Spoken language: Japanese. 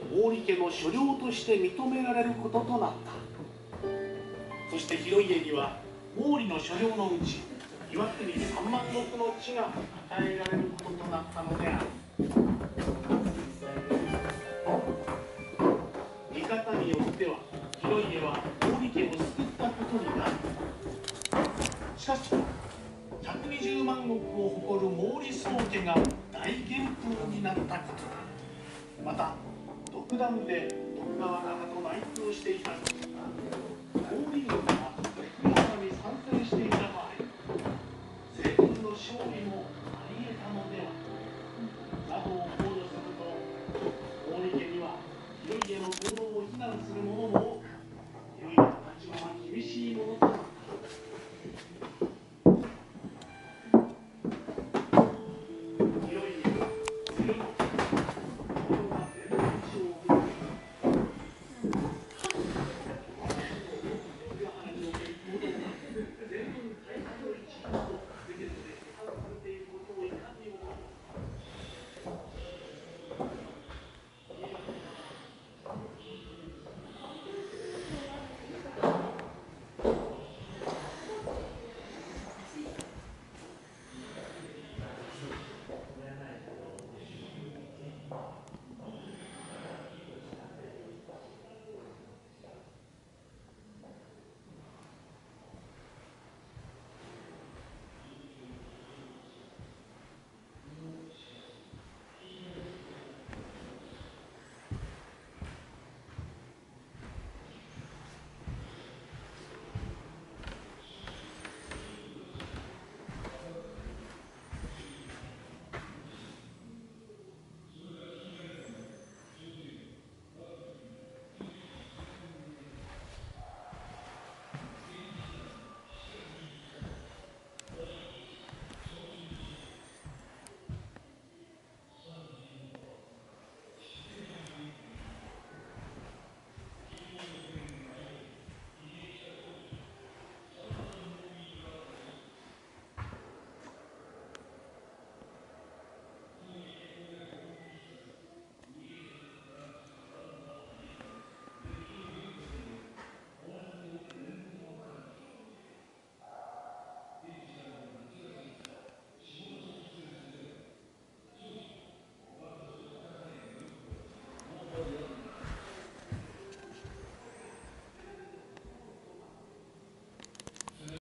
毛利家の所領として認められることとなった。そして広家には毛利の所領のうち岩国3万石の地が与えられることとなったのである。見方によっては広家は毛利家を救ったことになる。しかし120万石を誇る毛利宗家が大旋風になったことだ。また独断で徳川方と内通していた毛利軍が徳川に参戦していた場合、西軍の勝利もあり得たのではなどを考慮すると、毛利家には広家の行動を非難する者